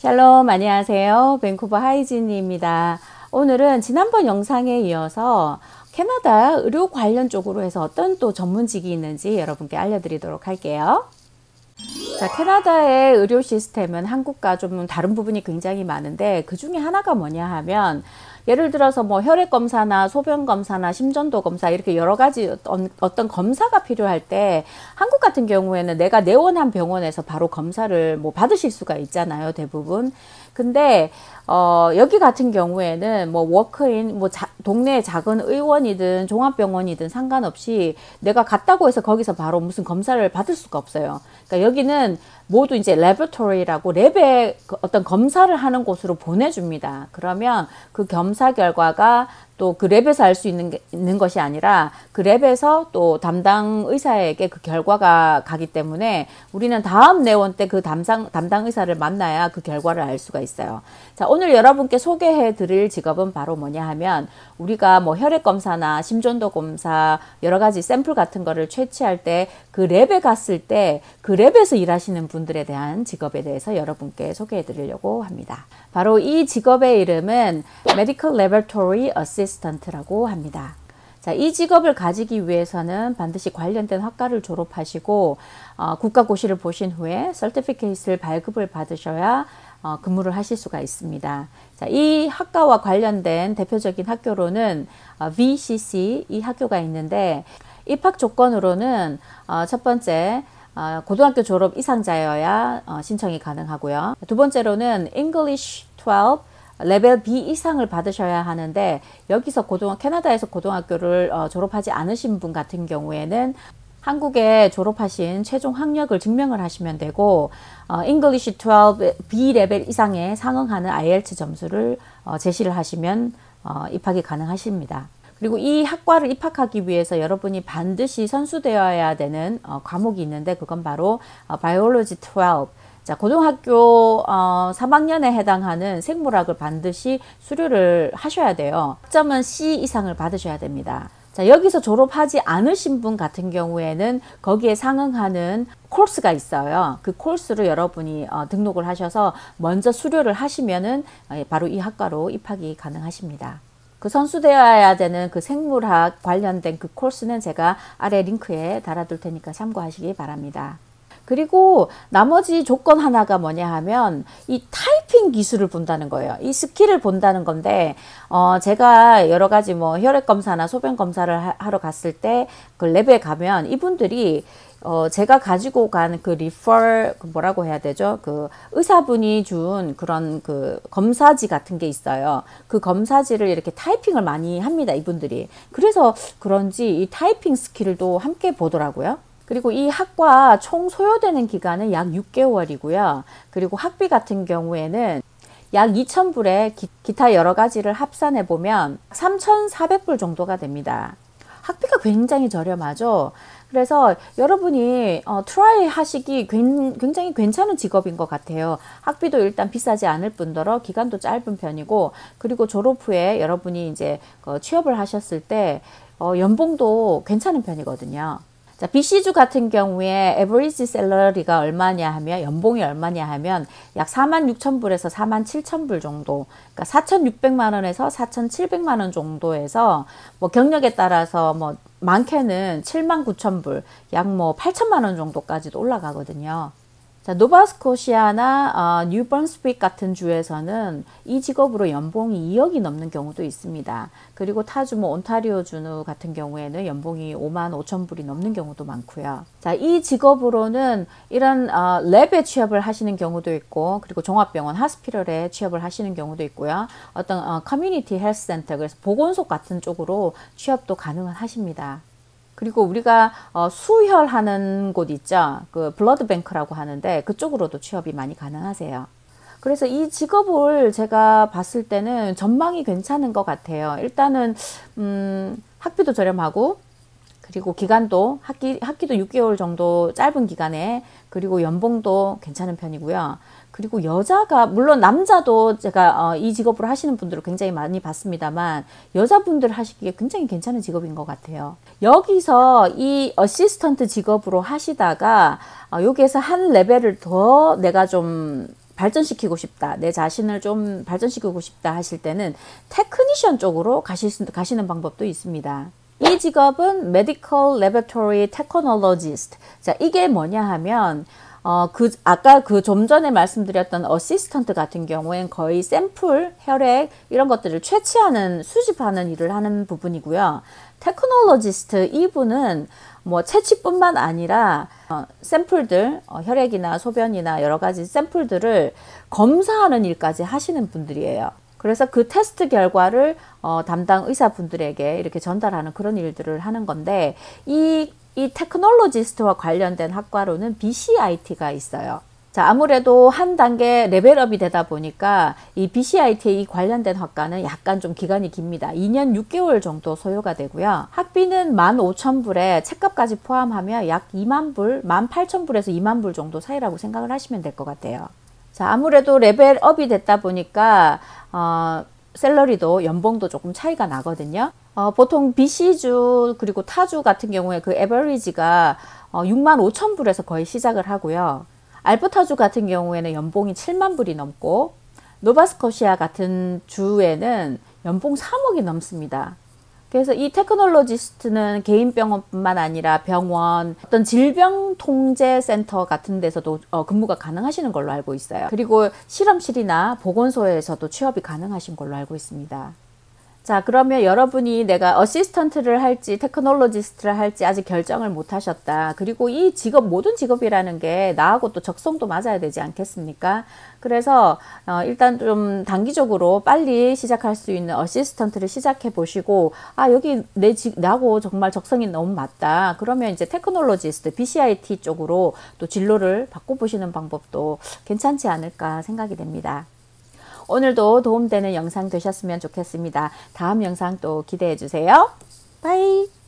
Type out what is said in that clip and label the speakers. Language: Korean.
Speaker 1: 샬롬, 안녕하세요. 밴쿠버 하이진입니다. 오늘은 지난번 영상에 이어서 캐나다 의료 관련 쪽으로 해서 어떤 또 전문직이 있는지 여러분께 알려드리도록 할게요. 자, 캐나다의 의료 시스템은 한국과 좀 다른 부분이 굉장히 많은데 그 중에 하나가 뭐냐 하면 예를 들어서 뭐 혈액 검사나 소변 검사나 심전도 검사 이렇게 여러 가지 어떤 검사가 필요할 때 한국 같은 경우에는 내가 내원한 병원에서 바로 검사를 뭐 받으실 수가 있잖아요, 대부분. 근데 여기 같은 경우에는 뭐 워크인 뭐 동네 작은 의원이든 종합병원이든 상관없이 내가 갔다고 해서 거기서 바로 무슨 검사를 받을 수가 없어요. 그러니까 여기는 모두 이제 레버토리라고 랩에 어떤 검사를 하는 곳으로 보내줍니다. 그러면 그 검사 결과가 또 그 랩에서 알 수 있는 것이 아니라 그 랩에서 또 담당 의사에게 그 결과가 가기 때문에 우리는 다음 내원 때 그 담당 의사를 만나야 그 결과를 알 수가 있어요. 자, 오늘 여러분께 소개해 드릴 직업은 바로 뭐냐 하면 우리가 뭐 혈액 검사나 심전도 검사 여러 가지 샘플 같은 거를 채취할 때 그 랩에 갔을 때 그 랩에서 일하시는 분들에 대한 직업에 대해서 여러분께 소개해 드리려고 합니다. 바로 이 직업의 이름은 Medical Laboratory Assistant라고 합니다. 자, 이 직업을 가지기 위해서는 반드시 관련된 학과를 졸업하시고 국가고시를 보신 후에 서티피케이트를 발급을 받으셔야 근무를 하실 수가 있습니다. 자, 이 학과와 관련된 대표적인 학교로는 VCC 이 학교가 있는데 입학 조건으로는 첫 번째 고등학교 졸업 이상자여야 신청이 가능하고요. 두 번째로는 English 12 레벨 B 이상을 받으셔야 하는데 여기서 캐나다에서 고등학교를 졸업하지 않으신 분 같은 경우에는 한국에 졸업하신 최종 학력을 증명을 하시면 되고 English 12 B 레벨 이상에 상응하는 IELTS 점수를 제시를 하시면 입학이 가능하십니다. 그리고 이 학과를 입학하기 위해서 여러분이 반드시 선수되어야 되는 과목이 있는데 그건 바로 Biology 12. 자, 고등학교 3학년에 해당하는 생물학을 반드시 수료를 하셔야 돼요. 학점은 C 이상을 받으셔야 됩니다. 자, 여기서 졸업하지 않으신 분 같은 경우에는 거기에 상응하는 코스가 있어요. 그 코스로 여러분이 등록을 하셔서 먼저 수료를 하시면은 바로 이 학과로 입학이 가능하십니다. 그 선수되어야 되는 그 생물학 관련된 그 코스는 제가 아래 링크에 달아둘 테니까 참고하시기 바랍니다. 그리고 나머지 조건 하나가 뭐냐 하면 이 타이핑 기술을 본다는 거예요. 이 스킬을 본다는 건데 제가 여러 가지 뭐 혈액 검사나 소변 검사를 하러 갔을 때 그 랩에 가면 이분들이 제가 가지고 간 그 뭐라고 해야 되죠? 그 의사분이 준 그런 그 검사지 같은 게 있어요. 그 검사지를 이렇게 타이핑을 많이 합니다, 이분들이. 그래서 그런지 이 타이핑 스킬을 또 함께 보더라고요. 그리고 이 학과 총 소요되는 기간은 약 6개월이고요. 그리고 학비 같은 경우에는 약 2,000불에 기타 여러 가지를 합산해 보면 3,400불 정도가 됩니다. 학비가 굉장히 저렴하죠. 그래서 여러분이 트라이 하시기 굉장히 괜찮은 직업인 것 같아요. 학비도 일단 비싸지 않을 뿐더러 기간도 짧은 편이고 그리고 졸업 후에 여러분이 이제 취업을 하셨을 때 연봉도 괜찮은 편이거든요. 자, BC주 같은 경우에 에버리지 셀러리가 얼마냐 하면 연봉이 얼마냐 하면 약 46,000불에서 47,000불 정도, 그러니까 4,600만 원에서 4,700만 원 정도에서 뭐 경력에 따라서 뭐 많게는 79,000불, 약 뭐 8천만 원 정도까지도 올라가거든요. 자, 노바스코시아나 뉴번스픽 같은 주에서는 이 직업으로 연봉이 2억이 넘는 경우도 있습니다. 그리고 타주 뭐 온타리오 주 같은 경우에는 연봉이 55,000불이 넘는 경우도 많고요. 자, 이 직업으로는 이런 랩에 취업을 하시는 경우도 있고 그리고 종합병원 하스피럴에 취업을 하시는 경우도 있고요. 어떤 커뮤니티 헬스 센터, 그래서 보건소 같은 쪽으로 취업도 가능하십니다. 그리고 우리가 수혈하는 곳 있죠. 그 블러드 뱅크라고 하는데 그쪽으로도 취업이 많이 가능하세요. 그래서 이 직업을 제가 봤을 때는 전망이 괜찮은 것 같아요. 일단은 학비도 저렴하고 그리고 기간도 학기도 6개월 정도 짧은 기간에 그리고 연봉도 괜찮은 편이고요. 그리고 여자가 물론 남자도 제가 이 직업으로 하시는 분들을 굉장히 많이 봤습니다만 여자분들 하시기에 굉장히 괜찮은 직업인 것 같아요. 여기서 이 어시스턴트 직업으로 하시다가 여기에서 한 레벨을 더 내가 좀 발전시키고 싶다, 내 자신을 좀 발전시키고 싶다 하실 때는 테크니션 쪽으로 가시는 방법도 있습니다. 이 직업은 Medical Laboratory Technologist. 자, 이게 뭐냐 하면 아까 좀 전에 말씀드렸던 어시스턴트 같은 경우엔 거의 샘플, 혈액 이런 것들을 채취하는, 수집하는 일을 하는 부분이고요. 테크놀로지스트 이분은 뭐 채취뿐만 아니라 샘플들, 혈액이나 소변이나 여러 가지 샘플들을 검사하는 일까지 하시는 분들이에요. 그래서 그 테스트 결과를 담당 의사분들에게 이렇게 전달하는 그런 일들을 하는 건데, 이 테크놀로지스트와 관련된 학과로는 BCIT가 있어요. 자, 아무래도 한 단계 레벨업이 되다 보니까 이 BCIT에 관련된 학과는 약간 좀 기간이 깁니다. 2년 6개월 정도 소요가 되고요. 학비는 15,000불에 책값까지 포함하면 약 2만 불, 18,000불에서 2만 불 정도 사이라고 생각을 하시면 될 것 같아요. 자, 아무래도 레벨업이 됐다 보니까 샐러리도, 연봉도 조금 차이가 나거든요. 보통 BC주 그리고 타주 같은 경우에 그 에버리지가 65,000불에서 거의 시작을 하고요. 알프타주 같은 경우에는 연봉이 7만 불이 넘고, 노바스코시아 같은 주에는 연봉 3억이 넘습니다. 그래서 이 테크놀로지스트는 개인 병원뿐만 아니라 병원, 어떤 질병통제센터 같은 데서도 근무가 가능하시는 걸로 알고 있어요. 그리고 실험실이나 보건소에서도 취업이 가능하신 걸로 알고 있습니다. 자, 그러면 여러분이 내가 어시스턴트를 할지 테크놀로지스트를 할지 아직 결정을 못 하셨다. 그리고 이 직업, 모든 직업이라는 게 나하고 또 적성도 맞아야 되지 않겠습니까? 그래서 일단 좀 단기적으로 빨리 시작할 수 있는 어시스턴트를 시작해 보시고, 여기 나하고 정말 적성이 너무 맞다. 그러면 이제 테크놀로지스트, BCIT 쪽으로 또 진로를 바꿔보시는 방법도 괜찮지 않을까 생각이 됩니다. 오늘도 도움되는 영상 되셨으면 좋겠습니다. 다음 영상 또 기대해 주세요. 바이.